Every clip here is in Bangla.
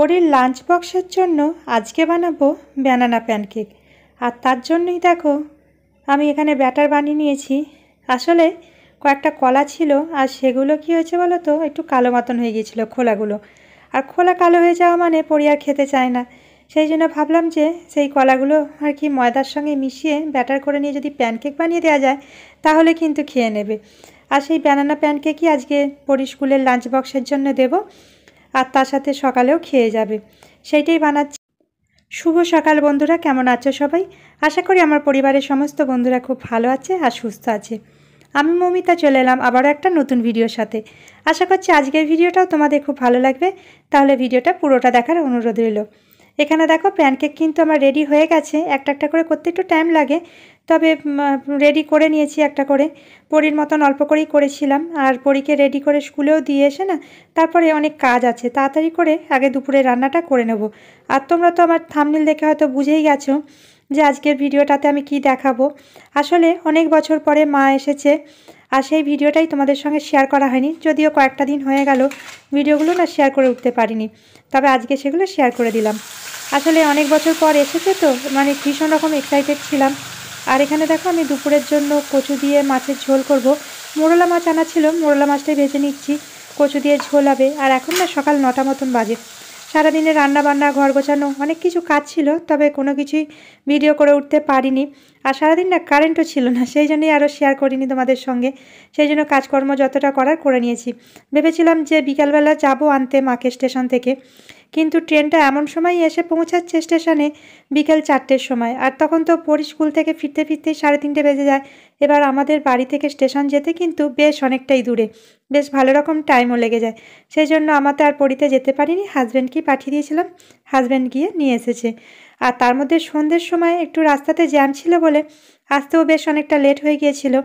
পরীর লাঞ্চ বক্সের জন্য আজকে বানাবো ব্যানানা প্যানকেক। আর তার জন্যই দেখো আমি এখানে ব্যাটার বানিয়ে নিয়েছি। আসলে কয়েকটা কলা ছিল আর সেগুলো কি হয়েছে বলো তো, একটু কালো মতন হয়ে গিয়েছিলো খোলাগুলো। আর খোলা কালো হয়ে যাওয়া মানে পরি আর খেতে চায় না। সেই জন্য ভাবলাম যে সেই কলাগুলো আর কি ময়দার সঙ্গে মিশিয়ে ব্যাটার করে নিয়ে যদি প্যানকেক বানিয়ে দেওয়া যায় তাহলে কিন্তু খেয়ে নেবে। আর সেই ব্যানানা প্যানকেকই আজকে পরি স্কুলের লাঞ্চ বক্সের জন্য দেবো, আর তার সাথে সকালেও খেয়ে যাবে, সেইটাই বানাচ্ছি। শুভ সকাল বন্ধুরা, কেমন আছো সবাই? আশা করি আমার পরিবারের সমস্ত বন্ধুরা খুব ভালো আছে আর সুস্থ আছে। আমি মৌমিতা চলে এলাম আবারও একটা নতুন ভিডিওর সাথে। আশা করছি আজকের ভিডিওটাও তোমাদের খুব ভালো লাগবে, তাহলে ভিডিওটা পুরোটা দেখার অনুরোধ রইল। এখানে দেখো প্যানকেক কিন্তু আমার রেডি হয়ে গেছে। একটা একটা করে করতে একটু টাইম লাগে, তবে রেডি করে নিয়েছি একটা করে। পরীর মতন অল্প করেই করেছিলাম, আর পরীকে রেডি করে স্কুলেও দিয়ে এসে না তারপরে অনেক কাজ আছে, তাড়াতাড়ি করে আগে দুপুরে রান্নাটা করে নেব। আর তোমরা তো আমার থাম্বনেল দেখে হয়তো বুঝেই গেছো যে আজকের ভিডিওটাতে আমি কি দেখাবো। আসলে অনেক বছর পরে মা এসেছে, আর সেই ভিডিওটাই তোমাদের সঙ্গে শেয়ার করা হয়নি, যদিও কয়েকটা দিন হয়ে গেল ভিডিওগুলো না শেয়ার করে উঠতে পারিনি, তবে আজকে সেগুলো শেয়ার করে দিলাম। আসলে অনেক বছর পর এসেছে তো মানে ভীষণ রকম এক্সাইটেড ছিলাম। আর এখানে দেখো আমি দুপুরের জন্য কচু দিয়ে মাছের ঝোল করব। মোরলা মাছ আনা ছিল, মোরলা মাছটাই ভেজে নিচ্ছি, কচু দিয়ে ঝোল হবে। আর এখন না সকাল 9টা মতন বাজে। সারাদিনে রান্না বান্না ঘর গোছানো অনেক কিছু কাজ ছিল, তবে কোনো কিছুই ভিডিও করে উঠতে পারিনি। আর সারাদিন না কারেন্টও ছিল না, সেই জন্যই আরও শেয়ার করিনি তোমাদের সঙ্গে। সেই জন্য কাজকর্ম যতটা করার করে নিয়েছি। ভেবেছিলাম যে বিকালবেলা যাব আনতে মাকে স্টেশন থেকে, কিন্তু ট্রেনটা এমন সময় এসে পৌঁছাচ্ছে স্টেশনে বিকেল 4টের সময়। আর তখন তো পরি স্কুল থেকে ফিরতে ফিরতেই 3:30 বেজে যায়। এবার আমাদের বাড়ি থেকে স্টেশন যেতে কিন্তু বেশ অনেকটাই দূরে, বেশ ভালো রকম টাইমও লেগে যায়। সেই জন্য আমাতে আর পরিতে যেতে পারিনি, হাজব্যান্ডকেই পাঠিয়ে দিয়েছিলাম, হাজব্যান্ড গিয়ে নিয়ে এসেছে। আর তার মধ্যে সন্ধ্যের সময় একটু রাস্তাতে জ্যাম ছিল বলে আসতেও বেশ অনেকটা লেট হয়ে গিয়েছিল।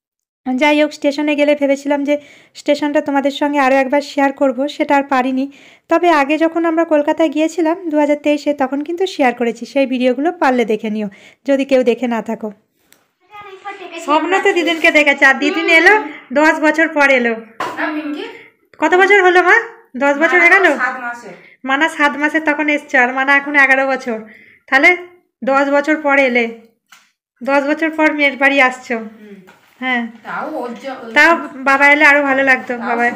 যাই হোক, স্টেশনে গেলে ভেবেছিলাম যে স্টেশনটা তোমাদের সঙ্গে আরও একবার শেয়ার করব, সেটা আর পারিনি। তবে আগে যখন আমরা কলকাতায় গিয়েছিলাম 2023-এ, তখন কিন্তু শেয়ার করেছি, সেই ভিডিওগুলো পারলে দেখে নিও যদি কেউ দেখে না থাকো। স্বপ্ন তো দিদিনকে দেখেছে, আর দিদিন এলো 10 বছর পর এলো। কত বছর হলো মা? 10 বছর হয়ে গেল? মানা 7 মাসে তখন এসছো, আর মানা এখন 11 বছর। তাহলে 10 বছর পর এলে, 10 বছর পর মেয়ের বাড়ি আসছো। হ্যাঁ, তাও বাবা এলে আরো ভালো লাগতো। বাবা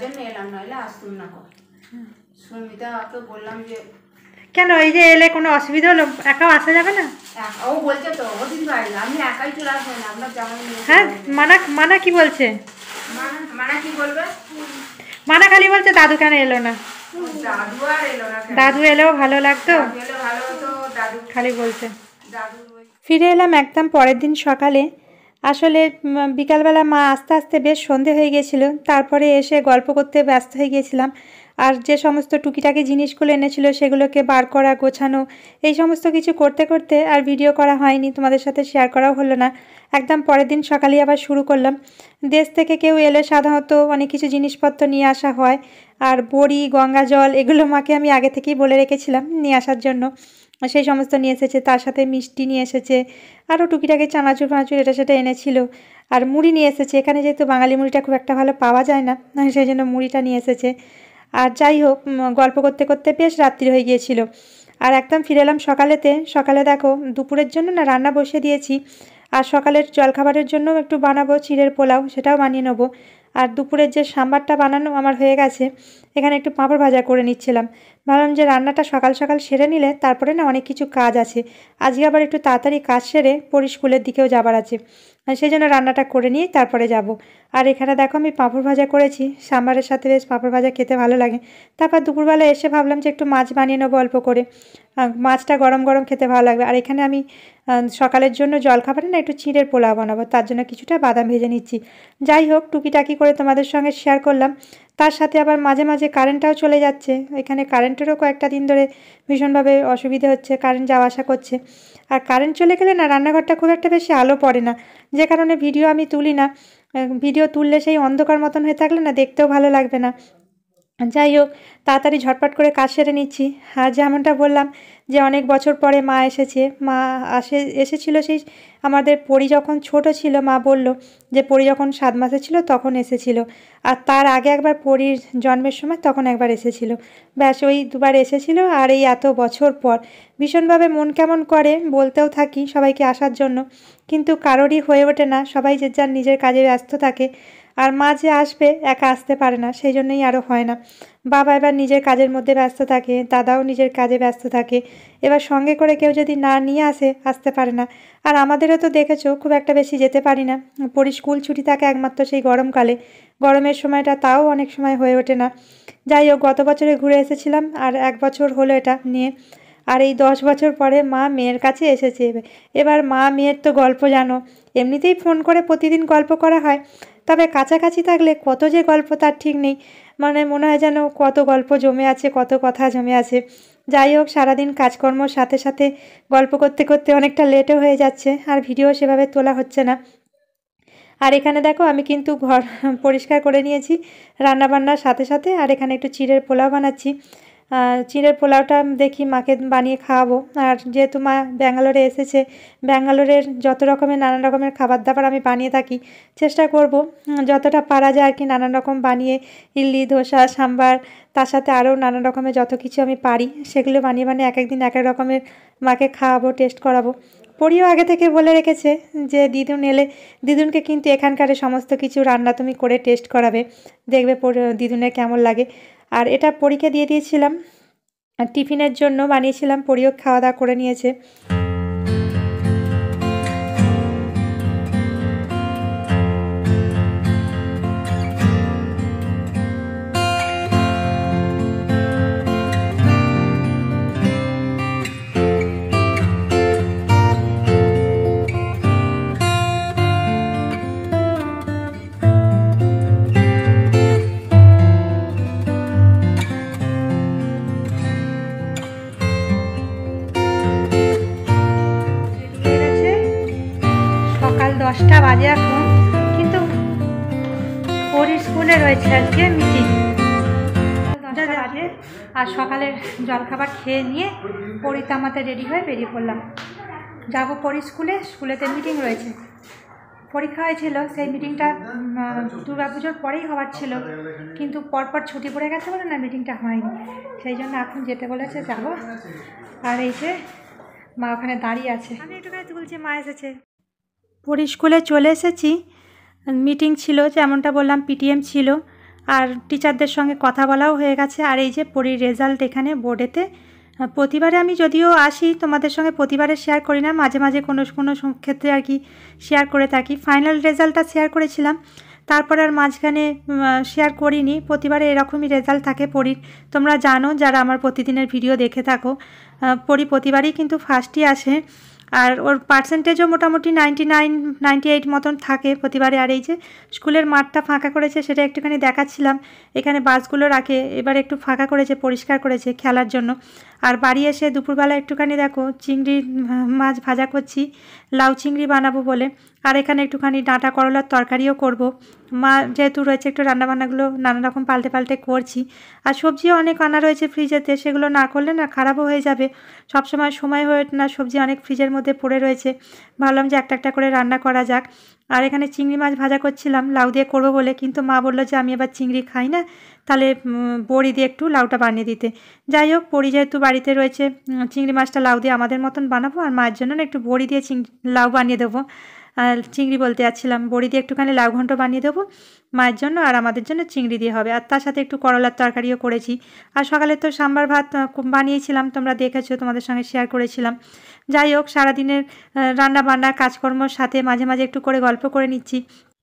কেন এই যে এলে কোনো অসুবিধা হলো? একাও আসা যাবে না? হ্যাঁ, মানা কি বলছে? মানা খালি বলছে দাদু কেন এলো না। দাদু এলেও ভালো লাগতো, খালি বলছে। ফিরে এলাম একদম পরের দিন সকালে। আসলে বিকালবেলা মা আস্তে আস্তে বেশ সন্ধে হয়ে গিয়েছিল, তারপরে এসে গল্প করতে ব্যস্ত হয়ে গিয়েছিলাম। আর যে সমস্ত টুকিটাকি জিনিসগুলো এনেছিল সেগুলোকে বার করা, গোছানো, এই সমস্ত কিছু করতে করতে আর ভিডিও করা হয়নি, তোমাদের সাথে শেয়ার করাও হলো না। একদম পরের দিন সকালেই আবার শুরু করলাম। দেশ থেকে কেউ এলে সাধারণত অনেক কিছু জিনিসপত্র নিয়ে আসা হয়, আর বড়ি, গঙ্গা জল এগুলো মাকে আমি আগে থেকেই বলে রেখেছিলাম নিয়ে আসার জন্য, সেই সমস্ত নিয়ে এসেছে। তার সাথে মিষ্টি নিয়ে এসেছে, আরও টুকিটাকি চানাচুর ফানাচুর এটা সেটা এনেছিল। আর মুড়ি নিয়ে এসেছে, এখানে যেহেতু বাঙালি মুড়িটা খুব একটা ভালো পাওয়া যায় না, সেই জন্য মুড়িটা নিয়ে এসেছে। আর যাই হোক, গল্প করতে করতে বেশ রাত্রি হয়ে গিয়েছিল। আর একদম ফিরে এলাম সকালেতে। সকালে দেখো দুপুরের জন্য না রান্না বসিয়ে দিয়েছি, আর সকালের জলখাবারের জন্য একটু বানাবো চিড়ের পোলাও, সেটাও বানিয়ে নেবো। আর দুপুরের যে সাম্বারটা বানানো আমার হয়ে গেছে, এখানে একটু পাঁপড় ভাজা করে নিচ্ছিলাম। ভাবলাম যে রান্নাটা সকাল সকাল সেরে নিলে তারপরে না অনেক কিছু কাজ আছে, আজকে আবার একটু তাড়াতাড়ি কাজ সেরে পরি স্কুলের দিকেও যাবার আছে, সেই জন্য রান্নাটা করে নিয়েই তারপরে যাব। আর এখানে দেখো আমি পাঁপড় ভাজা করেছি, সাম্বারের সাথে বেশ পাঁপড় ভাজা খেতে ভালো লাগে। তারপর দুপুরবেলা এসে ভাবলাম যে একটু মাছ বানিয়ে নেবো অল্প করে, মাছটা গরম গরম খেতে ভালো লাগবে। আর এখানে আমি সকালের জন্য জলখাবারে না একটু চিড়ের পোলাও বানাবো, তার জন্য কিছুটা বাদাম ভেজে নিচ্ছি। যাই হোক, টুকিটাকি করে তোমাদের সঙ্গে শেয়ার করলাম। তার সাথে আবার মাঝে মাঝে কারেন্টটাও চলে যাচ্ছে, এখানে কারেন্টেরও কয়েকটা দিন ধরে ভীষণভাবে অসুবিধে হচ্ছে, কারেন্ট যাওয়া আসা করছে। আর কারেন্ট চলে গেলে না রান্নাঘরটা খুব একটা বেশি আলো পড়ে না, যে কারণে ভিডিও আমি তুলি না। ভিডিও তুললে সেই অন্ধকার মতন হয়ে থাকলে না দেখতেও ভালো লাগবে না। যাই হোক, তাড়াতাড়ি ঝটপট করে কাজ সেরে নিচ্ছি। আর যেমনটা বললাম যে অনেক বছর পরে মা এসেছে, মা এসেছিল সেই আমাদের পরি যখন ছোট ছিল। মা বলল যে পরি যখন 7 মাসে ছিল তখন এসেছিল, আর তার আগে একবার পরির জন্মের সময় তখন একবার এসেছিল। ব্যাস ওই দুবার এসেছিল। আর এই এত বছর পর ভীষণভাবে মন কেমন করে, বলতেও থাকি সবাইকে আসার জন্য, কিন্তু কারোরই হয়ে ওঠে না, সবাই যে যার নিজের কাজে ব্যস্ত থাকে। আর মা যে আসবে একা আসতে পারে না, সেই জন্যই আরও হয় না। বাবা এবার নিজের কাজের মধ্যে ব্যস্ত থাকে, দাদাও নিজের কাজে ব্যস্ত থাকে, এবার সঙ্গে করে কেউ যদি না নিয়ে আসতে পারে না। আর আমাদেরও তো দেখেছো খুব একটা বেশি যেতে পারি না, পরি স্কুল ছুটি থাকে একমাত্র সেই গরমকালে, গরমের সময়টা তাও অনেক সময় হয়ে ওঠে না। যাই হোক, গত বছরে ঘুরে এসেছিলাম আর 1 বছর হলো এটা নিয়ে। আর এই 10 বছর পরে মা মেয়ের কাছে এসেছে। এবার মা মেয়ের তো গল্প জানো, এমনিতেই ফোন করে প্রতিদিন গল্প করা হয়, তবে কাছাকাছি থাকলে কত যে গল্প তার ঠিক নেই। মানে মনে হয় যেন কত গল্প জমে আছে, কত কথা জমে আছে। যাই হোক, সারাদিন কাজকর্মর সাথে সাথে গল্প করতে করতে অনেকটা লেটও হয়ে যাচ্ছে, আর ভিডিও সেভাবে তোলা হচ্ছে না। আর এখানে দেখো আমি কিন্তু ঘর পরিষ্কার করে নিয়েছি রান্নাবান্নার সাথে সাথে। আর এখানে একটু চিড়ের পোলাও বানাচ্ছি। চিড়ের পোলাওটা দেখি মাকে বানিয়ে খাওয়াবো। আর যেহেতু মা ব্যাঙ্গালোরে এসেছে, ব্যাঙ্গালোরের যত রকমের নানান রকমের খাবার দাবার আমি বানিয়ে থাকি, চেষ্টা করব যতটা পারা যায় আর কি নানান রকম বানিয়ে, ইডলি, ধোসা, সাম্বার, তার সাথে আরও নানান রকমের যত কিছু আমি পারি সেগুলো বানিয়ে বানিয়ে এক একদিন এক এক রকমের মাকে খাওয়াবো, টেস্ট করাবো। পরিও আগে থেকে বলে রেখেছে যে দিদুন এলে দিদুনকে কিন্তু এখানকার সমস্ত কিছু রান্না তুমি করে টেস্ট করাবে, দেখবে দিদুনের কেমন লাগে। আর এটা পরীকে দিয়ে দিয়েছিলাম, আর টিফিনের জন্য বানিয়েছিলাম, পরিও খাওয়া দাওয়া করে নিয়েছে। সকাল 10টা বাজে এখন, কিন্তু পরীর স্কুলে রয়েছে আজকে মিটিং। 10টা বাজে, আর সকালের জলখাবার খেয়ে নিয়ে পরীতে আমাদের রেডি হয়ে বেরিয়ে পড়লাম, যাবো পরীর স্কুলেতে মিটিং রয়েছে। পরীক্ষা হয়েছিল, সেই মিটিংটা দুর্গাপুজোর পরেই হওয়ার ছিল, কিন্তু পরপর ছুটি পড়ে গেছে বলে না মিটিংটা হয়নি, সেই জন্য এখন যেতে বলেছে, যাব। আর এই যে মা ওখানে দাঁড়িয়ে আছে, আমি একটুখানি তুলছি, মা এসেছে। পরী স্কুলে চলে এসেছি। মিটিং ছিল, যেমনটা বললাম পিটিএম ছিল, আর টিচারদের সঙ্গে কথা বলাও হয়ে গেছে। আর এই যে পরীর রেজাল্ট এখানে বোর্ডেতে। প্রতিবারে আমি যদিও আসি তোমাদের সঙ্গে, প্রতিবারে শেয়ার করি না, মাঝে মাঝে কোনো কোনো ক্ষেত্রে আর কি শেয়ার করে থাকি। ফাইনাল রেজাল্টটা শেয়ার করেছিলাম, তারপর আর মাঝখানে শেয়ার করিনি। প্রতিবারে এরকমই রেজাল্ট থাকে পরীর, তোমরা জানো যারা আমার প্রতিদিনের ভিডিও দেখে থাকো। পরী প্রতিবারই কিন্তু ফার্স্টই আসে, আর ওর পার্সেন্টেজও মোটামুটি 99 98 মতন থাকে প্রতিবারে। আর এই যে স্কুলের মাঠটা ফাঁকা করেছে, সেটা একটুখানি দেখাচ্ছিলাম। এখানে বাসগুলো রাখে, এবার একটু ফাঁকা করেছে, পরিষ্কার করেছে খেলার জন্য। আর বাড়ি এসে দুপুরবেলা একটুখানি দেখো চিংড়ি মাছ ভাজা করছি, লাউ চিংড়ি বানাবো বলে। আর এখানে একটুখানি ডাঁটা করলার তরকারিও করব। মা যেহেতু রয়েছে, একটু রান্নাবান্নাগুলো নানা রকম পাল্টে পাল্টে করছি। আর সবজিও অনেক আনা রয়েছে ফ্রিজেতে, সেগুলো না করলে না খারাপও হয়ে যাবে, সবসময় সময় হয়ে ওঠে না, সবজি অনেক ফ্রিজের মধ্যে পড়ে রয়েছে। ভাবলাম যে একটা একটা করে রান্না করা যাক। আর এখানে চিংড়ি মাছ ভাজা করছিলাম লাউ দিয়ে করবো বলে, কিন্তু মা বললো যে আমি এবার চিংড়ি খাই না, তাহলে বড়ি দিয়ে একটু লাউটা বানিয়ে দিতে। যাই হোক, বড়ি যেহেতু বাড়িতে রয়েছে, চিংড়ি মাছটা লাউ দিয়ে আমাদের মতন বানাবো, আর মায়ের জন্য না একটু বড়ি দিয়ে লাউ বানিয়ে দেবো। আর চিংড়ি বলতে যাচ্ছিলাম, বড়ি দিয়ে একটুখানি লাউ ঘন্ট বানিয়ে দেবো মায়ের জন্য, আর আমাদের জন্য চিংড়ি দিয়ে হবে। আর তার সাথে একটু করলার তরকারিও করেছি। আর সকালে তো সাম্বার ভাত বানিয়েছিলাম, তোমরা দেখেছো, তোমাদের সঙ্গে শেয়ার করেছিলাম। যাই হোক, সারাদিনের রান্না বান্না কাজকর্মর সাথে মাঝে মাঝে একটু করে গল্প করে নিচ্ছি।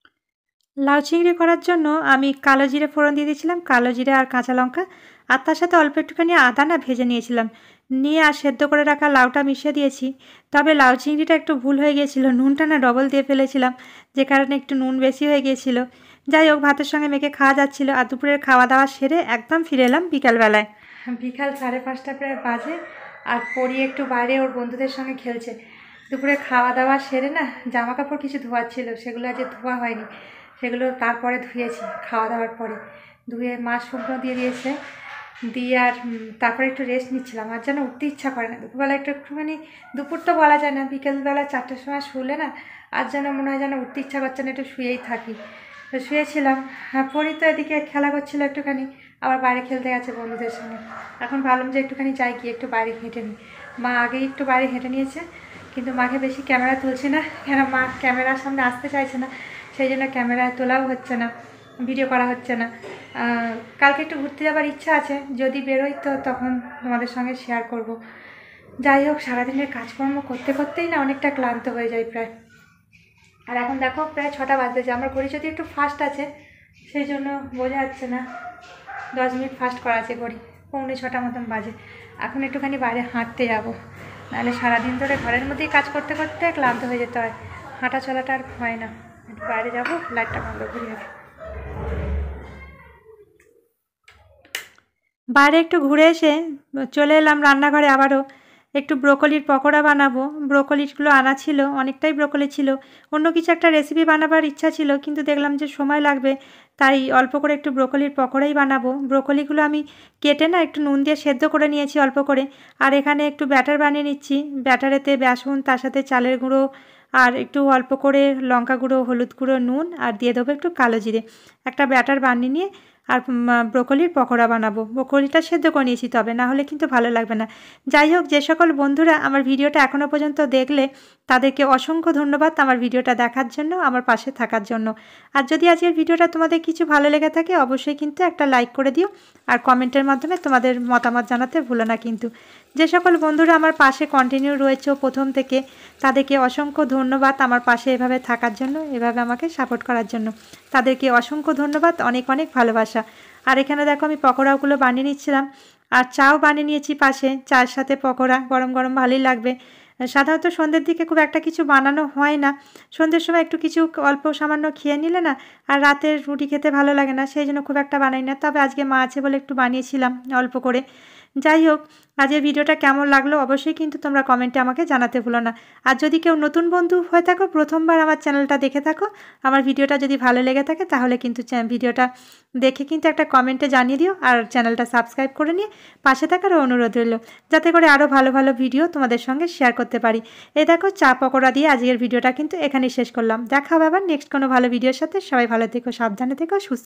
লাউ চিংড়ি করার জন্য আমি কালো জিরে ফোড়ন দিয়ে দিয়েছিলাম, কালো জিরে আর কাঁচা লঙ্কা, আর তার সাথে অল্প একটুখানি আদা না ভেজে নিয়েছিলাম, নিয়ে আর সেদ্ধ করে রাখা লাউটা মিশিয়ে দিয়েছি। তবে লাউ চিংড়িটা একটু ভুল হয়ে গিয়েছিলো, নুনটা না ডবল দিয়ে ফেলেছিলাম, যে কারণে একটু নুন বেশি হয়ে গিয়েছিলো। যাই হোক, ভাতের সঙ্গে মেখে খাওয়া যাচ্ছিলো। আর দুপুরের খাওয়া দাওয়া সেরে একদম ফিরে এলাম বিকালবেলায়। বিকাল 5:30 প্রায় বাজে, আর পড়ি একটু বাইরে ওর বন্ধুদের সঙ্গে খেলছে। দুপুরে খাওয়া দাওয়া সেরে না জামা কাপড় কিছু ধোয়ার ছিল, সেগুলো আজ ধোয়া হয়নি, সেগুলো তারপরে ধুয়েছি খাওয়া দাওয়ার পরে। ধুয়ে মা শুকনো দিয়ে দিয়েছে, দিয়ে আর তারপরে একটু রেস্ট নিচ্ছিলাম। আর যেন উঠতে ইচ্ছা করে না দুপুরবেলা, একটুখানি দুপুর তো বলা যায় না, বিকেলবেলা 4টের সময় শুলে না আর যেন মনে হয় যেন উঠতে ইচ্ছা করছে না, একটু শুয়েই থাকি। তো শুয়েছিলাম। পরি তো এদিকে খেলা করছিল একটুখানি, আবার বাইরে খেলতে গেছে বন্ধুদের সঙ্গে। এখন ভাবলাম যে একটুখানি যাই, গিয়ে একটু বাইরে হেঁটে নিই। মা আগেই একটু বাইরে হেঁটে নিয়েছে, কিন্তু মাকে বেশি ক্যামেরা তুলছি না, কেন মা ক্যামেরার সামনে আসতে চাইছে না, সেই জন্য ক্যামেরায় তোলাও হচ্ছে না, ভিডিও করা হচ্ছে না। কালকে একটু ঘুরতে যাবার ইচ্ছা আছে, যদি বেরোই তো তখন তোমাদের সঙ্গে শেয়ার করব। যাই হোক, সারাদিনের কাজকর্ম করতে করতেই না অনেকটা ক্লান্ত হয়ে যায় প্রায়। আর এখন দেখো প্রায় 6টা বাজতেছে। আমার ঘড়ি যদি একটু ফাস্ট আছে, সেই জন্য বোঝা যাচ্ছে না, 10 মিনিট ফাস্ট করা আছে ঘড়ি, 6:45 মতন বাজে। এখন একটুখানি বাইরে হাঁটতে যাব, নাহলে সারাদিন ধরে ঘরের মধ্যেই কাজ করতে করতে ক্লান্ত হয়ে যেতে হয়, হাঁটা চলাটা আর হয় না। একটু বাইরে যাবো, লাইটটা বন্ধ করি আগে। বাইরে একটু ঘুরে এসে চলে এলাম রান্নাঘরে। আবারও একটু ব্রোকলির পকোড়া বানাবো। ব্রোকলিগুলো আনা ছিল, অনেকটাই ব্রোকলি ছিল। অন্য কিছু একটা রেসিপি বানাবার ইচ্ছা ছিল, কিন্তু দেখলাম যে সময় লাগবে, তাই অল্প করে একটু ব্রোকলির পকোড়াই বানাবো। ব্রোকলিগুলো আমি কেটে না একটু নুন দিয়ে সেদ্ধ করে নিয়েছি অল্প করে। আর এখানে একটু ব্যাটার বানিয়ে নিচ্ছি। ব্যাটারেতে বেসন, তার সাথে চালের গুঁড়ো, আর একটু অল্প করে লঙ্কা গুঁড়ো, হলুদ গুঁড়ো, নুন, আর দিয়ে দেবো একটু কালো জিরে। একটা ব্যাটার বানিয়ে নিয়ে আর ব্রোকলির পকোড়া বানাবো। ব্রোকলিটা সেদ্ধ করে নিয়েছি, তবে না হলে কিন্তু ভালো লাগবে না। যাই হোক, যে সকল বন্ধুরা আমার ভিডিওটা এখনও পর্যন্ত দেখলে তাদেরকে অসংখ্য ধন্যবাদ আমার ভিডিওটা দেখার জন্য, আমার পাশে থাকার জন্য। আর যদি আজকের ভিডিওটা তোমাদের কিছু ভালো লেগে থাকে, অবশ্যই কিন্তু একটা লাইক করে দিও, আর কমেন্টের মাধ্যমে তোমাদের মতামত জানাতে ভুলো না কিন্তু। যে সকল বন্ধুরা আমার পাশে কন্টিনিউ রয়েছে প্রথম থেকে, তাদেরকে অসংখ্য ধন্যবাদ আমার পাশে এভাবে থাকার জন্য, এভাবে আমাকে সাপোর্ট করার জন্য। তাদেরকে অসংখ্য ধন্যবাদ, অনেক অনেক ভালোবাসা। আর এখানে দেখো আমি পকোড়াগুলো বানিয়ে নিচ্ছিলাম, আর চাও বানিয়ে নিয়েছি পাশে। চায়ের সাথে পকোড়া গরম গরম ভালোই লাগবে। সাধারণত সন্ধ্যের দিকে খুব একটা কিছু বানানো হয় না, সন্ধ্যের সময় একটু কিছু অল্প সামান্য খেয়ে নিলে না আর রাতের রুটি খেতে ভালো লাগে না, সেই জন্য খুব একটা বানাই না। তবে আজকে মা আছে বলে একটু বানিয়েছিলাম অল্প করে। যাই হোক, আজকের ভিডিওটা কেমন লাগলো অবশ্যই কিন্তু তোমরা কমেন্টে আমাকে জানাতে ভুলো না। আর যদি কেউ নতুন বন্ধু হয়ে থাকো, প্রথমবার আমার চ্যানেলটা দেখে থাকো, আমার ভিডিওটা যদি ভালো লেগে থাকে, তাহলে কিন্তু ভিডিওটা দেখে কিন্তু একটা কমেন্টে জানিয়ে দিও, আর চ্যানেলটা সাবস্ক্রাইব করে নিয়ে পাশে থাকার অনুরোধ রইল, যাতে করে আরও ভালো ভালো ভিডিও তোমাদের সঙ্গে শেয়ার করতে পারি। এই দেখো, চা পকোড়া দিয়ে আজকের ভিডিওটা কিন্তু এখানেই শেষ করলাম। দেখা হবে আবার নেক্সট কোনো ভালো ভিডিওর সাথে। সবাই ভালো থেকো, সাবধানে থেকো, সুস্থ